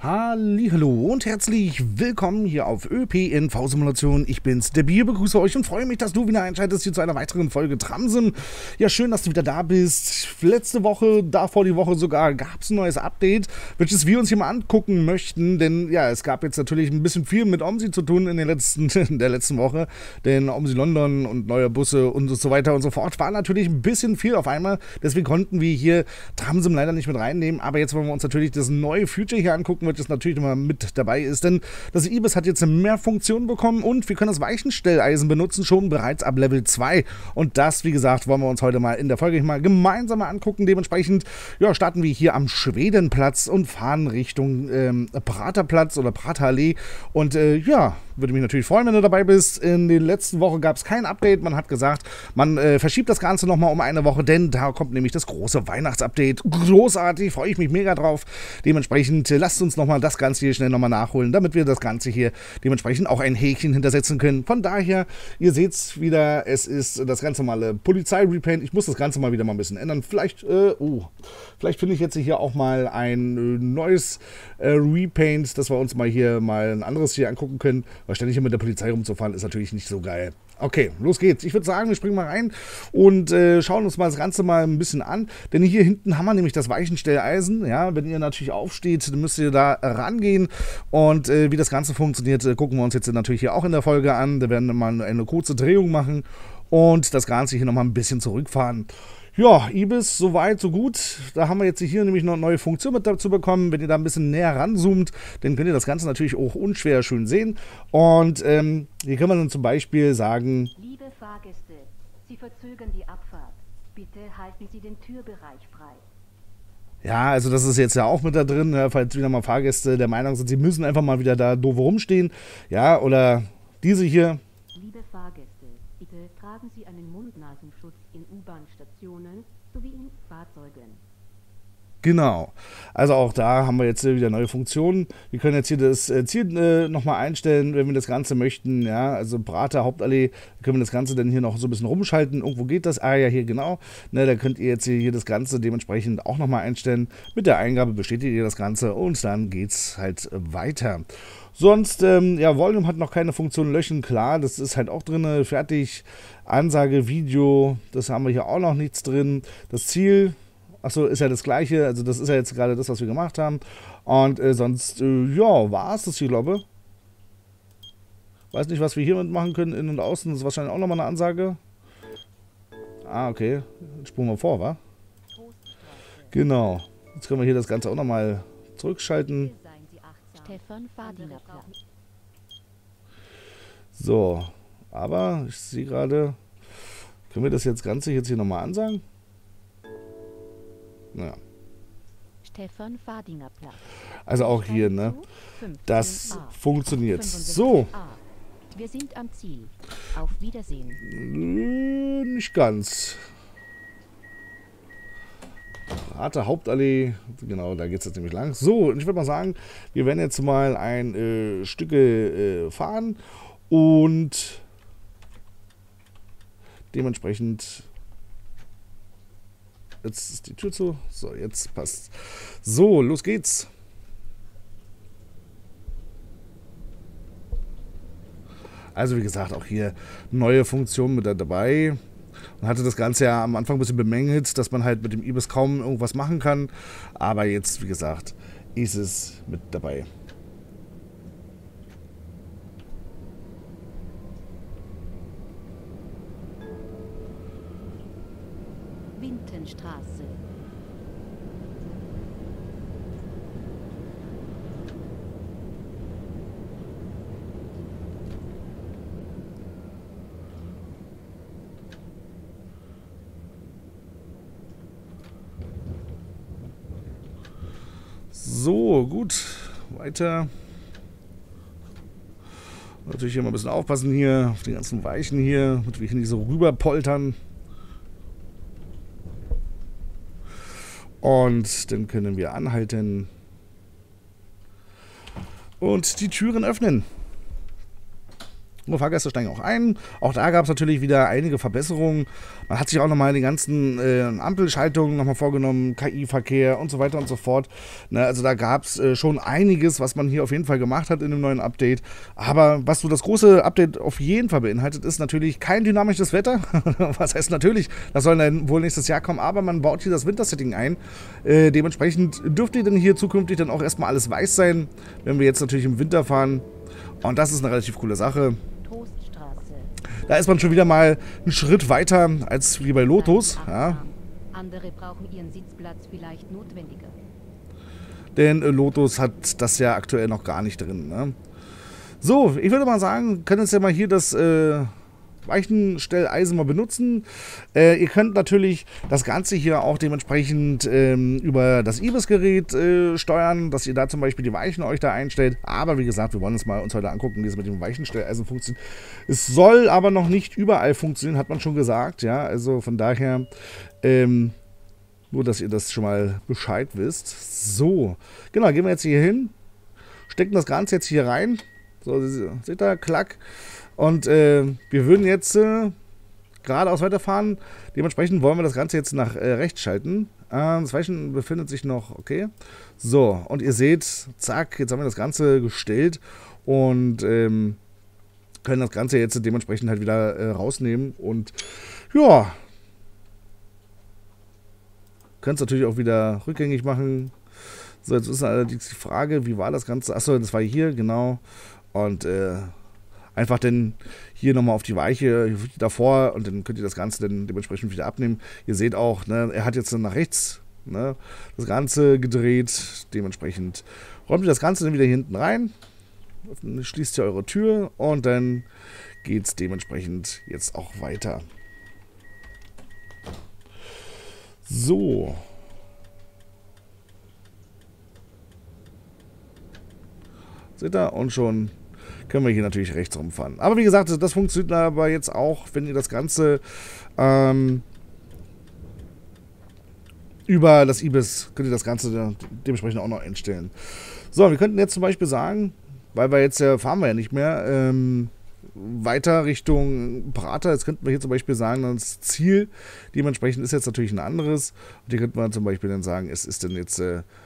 Hallihallo und herzlich willkommen hier auf ÖPNV Simulation. Ich bin's, der Bier, begrüße euch und freue mich, dass du wieder einschaltest hier zu einer weiteren Folge Tramsim. Ja, schön, dass du wieder da bist. Letzte Woche, davor die Woche sogar, gab es ein neues Update, welches wir uns hier mal angucken möchten, denn ja, es gab jetzt natürlich ein bisschen viel mit OMSI zu tun in der letzten Woche, denn OMSI London und neue Busse und so weiter und so fort war natürlich ein bisschen viel auf einmal, deswegen konnten wir hier Tramsim leider nicht mit reinnehmen, aber jetzt wollen wir uns natürlich das neue Future hier angucken, das natürlich immer mit dabei ist, denn das Ibis hat jetzt mehr Funktionen bekommen und wir können das Weichenstelleisen benutzen, schon bereits ab Level 2 und das, wie gesagt, wollen wir uns heute mal in der Folge mal gemeinsam mal angucken. Dementsprechend, ja, starten wir hier am Schwedenplatz und fahren Richtung Praterplatz oder Praterallee und ja, würde mich natürlich freuen, wenn du dabei bist. In den letzten Wochen gab es kein Update, man hat gesagt, man verschiebt das Ganze nochmal um eine Woche, denn da kommt nämlich das große Weihnachtsupdate. Großartig, freue ich mich mega drauf. Dementsprechend lasst uns nochmal das Ganze hier schnell nochmal nachholen, damit wir das Ganze hier dementsprechend auch ein Häkchen hintersetzen können. Von daher, ihr seht es wieder, es ist das ganz normale Polizei-Repaint. Ich muss das Ganze mal wieder mal ein bisschen ändern. Vielleicht finde ich jetzt hier auch mal ein neues Repaint, dass wir uns mal hier mal ein anderes hier angucken können, weil ständig hier mit der Polizei rumzufahren ist natürlich nicht so geil. Okay, los geht's. Ich würde sagen, wir springen mal rein und schauen uns mal das Ganze mal ein bisschen an. Denn hier hinten haben wir nämlich das Weichenstelleisen. Ja, wenn ihr natürlich aufsteht, dann müsst ihr da rangehen. Und wie das Ganze funktioniert, gucken wir uns jetzt natürlich hier auch in der Folge an. Da werden wir mal eine kurze Drehung machen und das Ganze hier nochmal ein bisschen zurückfahren. Ja, Ibis, so weit, so gut. Da haben wir jetzt hier nämlich noch eine neue Funktion mit dazu bekommen. Wenn ihr da ein bisschen näher ranzoomt, dann könnt ihr das Ganze natürlich auch unschwer schön sehen. Und hier kann man dann zum Beispiel sagen: Liebe Fahrgäste, Sie verzögern die Abfahrt. Bitte halten Sie den Türbereich frei. Ja, also das ist jetzt ja auch mit da drin, ja, falls wieder mal Fahrgäste der Meinung sind, sie müssen einfach mal wieder da doof rumstehen. Ja, oder diese hier. Liebe Fahrgäste, bitte tragen Sie einen Mund-Nasenschutz in U-Bahn-Stationen sowie in Fahrzeugen. Genau, also auch da haben wir jetzt wieder neue Funktionen. Wir können jetzt hier das Ziel nochmal einstellen, wenn wir das Ganze möchten. Ja, also Prater Hauptallee, können wir das Ganze dann hier noch so ein bisschen rumschalten. Irgendwo geht das, ja, hier genau. Ne, da könnt ihr jetzt hier das Ganze dementsprechend auch nochmal einstellen. Mit der Eingabe bestätigt ihr das Ganze und dann geht es halt weiter. Sonst, ja, Volume hat noch keine Funktion löschen, klar, das ist halt auch drin, fertig. Ansage, Video, das haben wir hier auch noch nichts drin. Das Ziel, achso, ist ja das gleiche, also das ist ja jetzt gerade das, was wir gemacht haben. Und sonst, ja, war es das hier, glaube ich. Weiß nicht, was wir hiermit machen können, innen und außen, das ist wahrscheinlich auch nochmal eine Ansage. Ah, okay, jetzt spulen wir vor, wa? Genau, jetzt können wir hier das Ganze auch nochmal zurückschalten. Stefan Fadinger Platz. So, aber ich sehe gerade, können wir das jetzt Ganze jetzt hier nochmal ansagen? Ja. Stefan Fadinger Platz. Also auch hier, ne? Das funktioniert. So. Wir sind am Ziel. Auf Wiedersehen. Nicht ganz. Prater Hauptallee, genau, da geht es jetzt nämlich lang. So, und ich würde mal sagen, wir werden jetzt mal ein Stücke fahren und dementsprechend. Jetzt ist die Tür zu. So, jetzt passt. So, los geht's. Also wie gesagt, auch hier neue Funktionen mit dabei. Man hatte das Ganze ja am Anfang ein bisschen bemängelt, dass man halt mit dem Ibis kaum irgendwas machen kann. Aber jetzt, wie gesagt, ist es mit dabei. Wintenstraße. So, gut. Weiter. Natürlich hier mal ein bisschen aufpassen hier auf die ganzen Weichen hier, damit wir hier nicht so rüber poltern. Und dann können wir anhalten und die Türen öffnen. Nur Fahrgäste steigen auch ein. Auch da gab es natürlich wieder einige Verbesserungen. Man hat sich auch nochmal die ganzen Ampelschaltungen nochmal vorgenommen, KI-Verkehr und so weiter und so fort. Ne, also da gab es schon einiges, was man hier auf jeden Fall gemacht hat in dem neuen Update. Aber was so das große Update auf jeden Fall beinhaltet, ist natürlich kein dynamisches Wetter. Was heißt natürlich, das soll dann wohl nächstes Jahr kommen, aber man baut hier das Wintersetting ein. Dementsprechend dürfte dann hier zukünftig dann auch erstmal alles weiß sein, wenn wir jetzt natürlich im Winter fahren. Und das ist eine relativ coole Sache. Da ist man schon wieder mal einen Schritt weiter als wie bei Lotus. Ja. Andere brauchen ihren Sitzplatz vielleicht notwendiger. Denn Lotus hat das ja aktuell noch gar nicht drin. Ne? So, ich würde mal sagen, können jetzt ja mal hier das Weichenstelleisen mal benutzen. Ihr könnt natürlich das Ganze hier auch dementsprechend über das IBIS-Gerät steuern, dass ihr da zum Beispiel die Weichen euch da einstellt. Aber wie gesagt, wir wollen uns heute angucken, wie es mit dem Weichenstelleisen funktioniert. Es soll aber noch nicht überall funktionieren, hat man schon gesagt. Ja, also von daher nur, dass ihr das schon mal Bescheid wisst. So, genau, gehen wir jetzt hier hin, stecken das Ganze jetzt hier rein. So, seht ihr, klack. Und wir würden jetzt geradeaus weiterfahren. Dementsprechend wollen wir das Ganze jetzt nach rechts schalten. Das Weichen befindet sich noch, okay. So, und ihr seht, zack, jetzt haben wir das Ganze gestellt und können das Ganze jetzt dementsprechend halt wieder rausnehmen. Und ja, könnt es natürlich auch wieder rückgängig machen. So, jetzt ist allerdings die Frage, wie war das Ganze? Achso, das war hier, genau. Und einfach dann hier nochmal auf die Weiche davor und dann könnt ihr das Ganze dann dementsprechend wieder abnehmen. Ihr seht auch, ne, er hat jetzt dann nach rechts, ne, das Ganze gedreht. Dementsprechend räumt ihr das Ganze dann wieder hinten rein, schließt ihr eure Tür und dann geht es dementsprechend jetzt auch weiter. So. Seht ihr? Und schon können wir hier natürlich rechts rumfahren. Aber wie gesagt, das funktioniert aber jetzt auch, wenn ihr das Ganze über das IBIS, könnt ihr das Ganze dementsprechend auch noch einstellen. So, wir könnten jetzt zum Beispiel sagen, weil wir jetzt fahren wir ja nicht mehr, weiter Richtung Prater. Jetzt könnten wir hier zum Beispiel sagen, das Ziel dementsprechend ist jetzt natürlich ein anderes. Und hier könnte man zum Beispiel dann sagen, es ist dann jetzt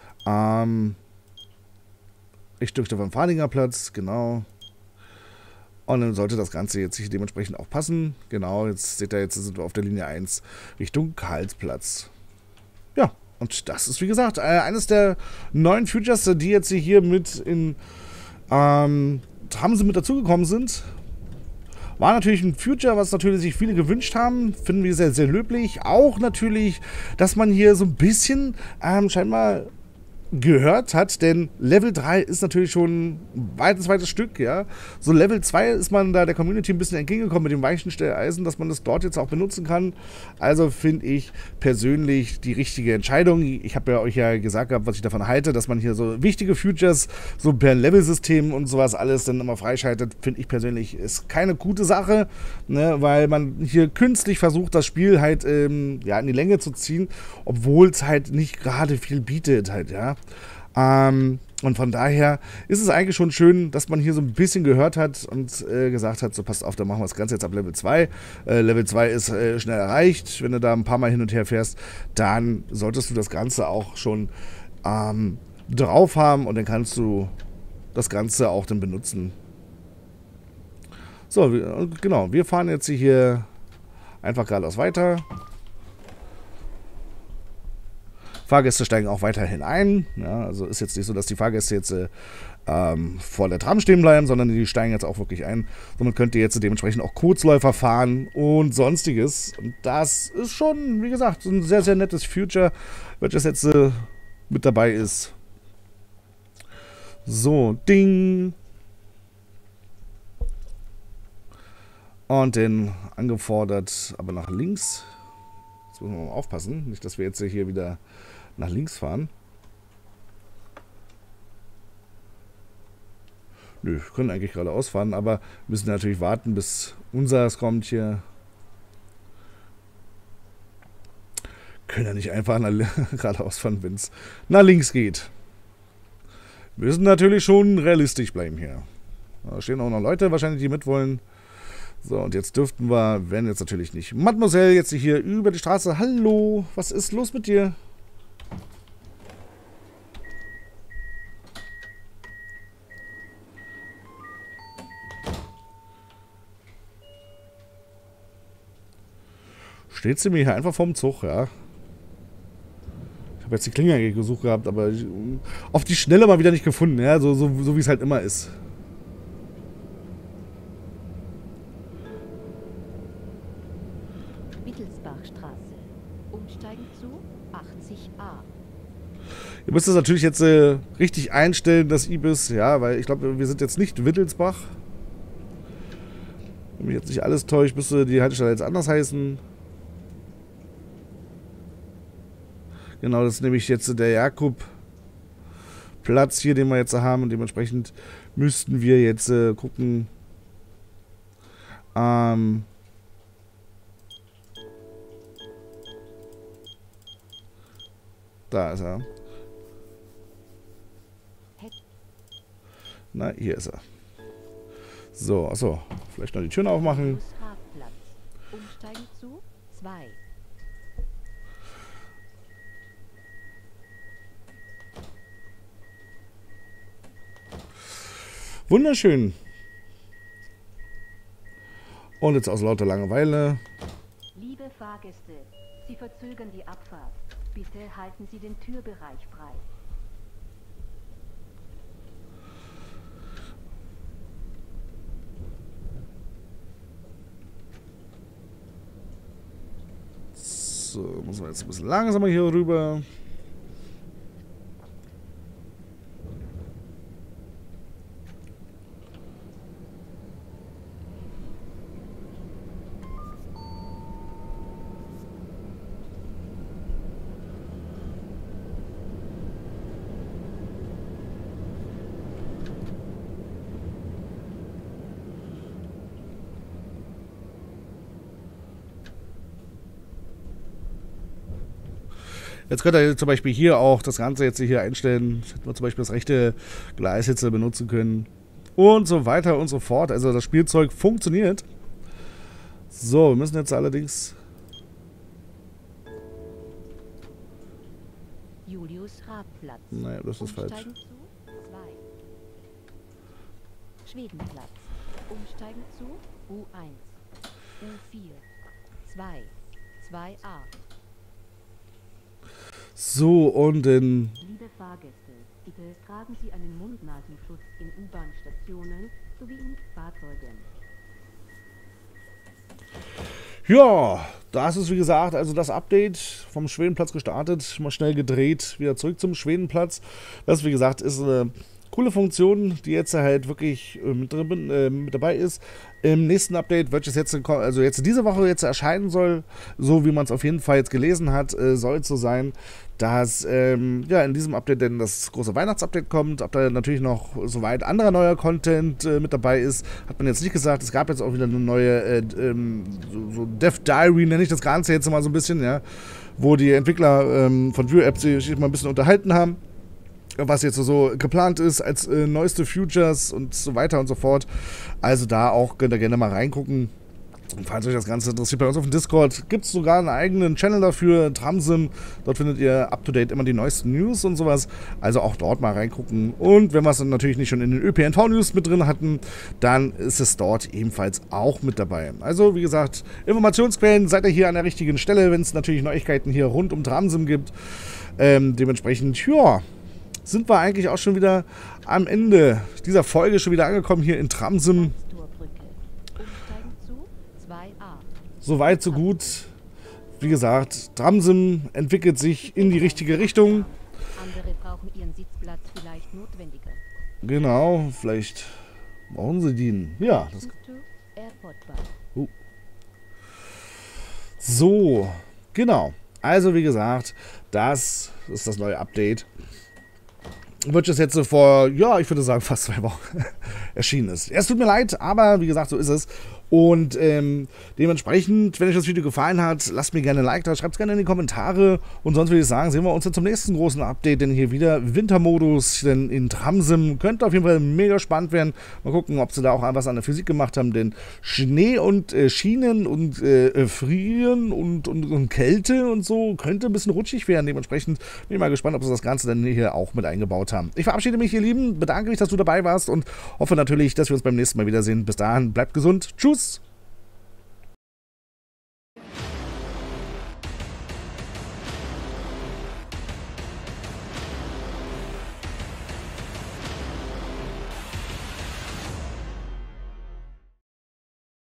Richtung vom Fahringer Platz, genau. Und dann sollte das Ganze jetzt sich dementsprechend auch passen. Genau, jetzt seht ihr, jetzt sind wir auf der Linie 1 Richtung Karlsplatz. Ja, und das ist wie gesagt eines der neuen Features, die jetzt hier mit in Tramsen mit dazugekommen sind. War natürlich ein Feature, was natürlich sich viele gewünscht haben. Finden wir sehr, sehr löblich. Auch natürlich, dass man hier so ein bisschen scheinbar gehört hat, denn Level 3 ist natürlich schon ein weites Stück, ja. So Level 2 ist man da der Community ein bisschen entgegengekommen mit dem Weichenstelleisen, dass man das dort jetzt auch benutzen kann. Also finde ich persönlich die richtige Entscheidung. Ich habe ja euch ja gesagt gehabt, was ich davon halte, dass man hier so wichtige Features, so per Level-System und sowas alles dann immer freischaltet, finde ich persönlich ist keine gute Sache, ne, weil man hier künstlich versucht, das Spiel halt ja, in die Länge zu ziehen, obwohl es halt nicht gerade viel bietet halt, ja. Und von daher ist es eigentlich schon schön, dass man hier so ein bisschen gehört hat und gesagt hat, so passt auf, dann machen wir das Ganze jetzt ab Level 2. Level 2 ist schnell erreicht. Wenn du da ein paar Mal hin und her fährst, dann solltest du das Ganze auch schon drauf haben und dann kannst du das Ganze auch dann benutzen. So, genau, wir fahren jetzt hier einfach geradeaus weiter. Fahrgäste steigen auch weiterhin ein. Ja, also ist jetzt nicht so, dass die Fahrgäste jetzt vor der Tram stehen bleiben, sondern die steigen jetzt auch wirklich ein. Somit könnt ihr jetzt dementsprechend auch Kurzläufer fahren und sonstiges. Und das ist schon, wie gesagt, ein sehr, sehr nettes Feature, welches jetzt mit dabei ist. So, ding. Und den angefordert, aber nach links. Jetzt müssen wir mal aufpassen, nicht, dass wir jetzt hier wieder nach links fahren. Nö, wir können eigentlich geradeaus fahren, aber müssen natürlich warten, bis unseres kommt hier. Können ja nicht einfach geradeaus fahren, wenn es nach links geht. Wir müssen natürlich schon realistisch bleiben hier. Da stehen auch noch Leute wahrscheinlich, die mitwollen. So, und jetzt dürften wir, wenn jetzt natürlich nicht. Mademoiselle, jetzt hier über die Straße. Hallo, was ist los mit dir? Steht sie mir hier einfach vorm Zug, ja. Ich habe jetzt die Klinge eigentlich gesucht gehabt, aber auf die Schnelle mal wieder nicht gefunden, ja. So wie es halt immer ist. Wittelsbachstraße. Umsteigen zu 80a. Ihr müsst es natürlich jetzt richtig einstellen, das Ibis, ja, weil ich glaube, wir sind jetzt nicht Wittelsbach. Wenn mich jetzt nicht alles täuscht, müsste die Haltestelle jetzt anders heißen. Genau, das ist nämlich jetzt der Jakobplatz hier, den wir jetzt haben. Und dementsprechend müssten wir jetzt gucken. Da ist er. Na, hier ist er. So, achso. Vielleicht noch die Türen aufmachen. Umsteigen zu 2. Wunderschön. Und jetzt aus lauter Langeweile. Liebe Fahrgäste, Sie verzögern die Abfahrt. Bitte halten Sie den Türbereich frei. So, müssen wir jetzt ein bisschen langsamer hier rüber. Jetzt könnt ihr zum Beispiel hier auch das Ganze jetzt hier einstellen. Hätten wir zum Beispiel das rechte Gleis jetzt benutzen können. Und so weiter und so fort. Also das Spielzeug funktioniert. So, wir müssen jetzt allerdings... Julius-Raab-Platz. Naja, das ist falsch. Umsteigen zu 2. Schwedenplatz. Umsteigen zu U1. U4. 2. 2a. So, und in... Liebe Fahrgäste, bitte tragen Sie einen Mund-Nasenschutz in U-Bahn-Stationen sowie in Fahrzeugen. Ja, das ist wie gesagt, also das Update vom Schwedenplatz gestartet, mal schnell gedreht, wieder zurück zum Schwedenplatz. Das, wie gesagt, ist eine coole Funktion, die jetzt halt wirklich mit dabei ist. Im nächsten Update wird es jetzt, also jetzt diese Woche jetzt erscheinen soll, so wie man es auf jeden Fall jetzt gelesen hat, soll es so sein, dass ja in diesem Update denn das große Weihnachtsupdate kommt. Ob da natürlich noch soweit anderer neuer Content mit dabei ist, hat man jetzt nicht gesagt. Es gab jetzt auch wieder eine neue so Dev Diary, nenne ich das Ganze jetzt mal so ein bisschen, ja, wo die Entwickler von View Apps sich mal ein bisschen unterhalten haben, was jetzt so geplant ist als neueste Futures und so weiter und so fort. Also da auch könnt ihr gerne mal reingucken. Und falls euch das Ganze interessiert, bei uns auf dem Discord gibt es sogar einen eigenen Channel dafür, Tramsim. Dort findet ihr up-to-date immer die neuesten News und sowas. Also auch dort mal reingucken. Und wenn wir es dann natürlich nicht schon in den ÖPNV-News mit drin hatten, dann ist es dort ebenfalls auch mit dabei. Also wie gesagt, Informationsquellen seid ihr hier an der richtigen Stelle, wenn es natürlich Neuigkeiten hier rund um Tramsim gibt. Dementsprechend, ja, sind wir eigentlich auch schon wieder am Ende dieser Folge schon wieder angekommen hier in Tramsim. So weit, so gut. Wie gesagt, Tramsim entwickelt sich in die richtige Richtung. Andere brauchen ihren Sitzplatz vielleicht notwendiger. Genau, vielleicht brauchen sie den. Ja. Das so, genau. Also wie gesagt, das ist das neue Update. Wird es jetzt vor, ja, ich würde sagen, fast 2 Wochen erschienen ist. Es tut mir leid, aber wie gesagt, so ist es. Und dementsprechend, wenn euch das Video gefallen hat, lasst mir gerne ein Like da, schreibt es gerne in die Kommentare. Und sonst würde ich sagen, sehen wir uns dann zum nächsten großen Update, denn hier wieder Wintermodus, denn in Tramsim könnte auf jeden Fall mega spannend werden. Mal gucken, ob sie da auch was an der Physik gemacht haben, denn Schnee und Schienen und Frieren und Kälte und so könnte ein bisschen rutschig werden. Dementsprechend bin ich mal gespannt, ob sie das Ganze dann hier auch mit eingebaut haben. Ich verabschiede mich, ihr Lieben, bedanke mich, dass du dabei warst und hoffe natürlich, dass wir uns beim nächsten Mal wiedersehen. Bis dahin, bleibt gesund. Tschüss!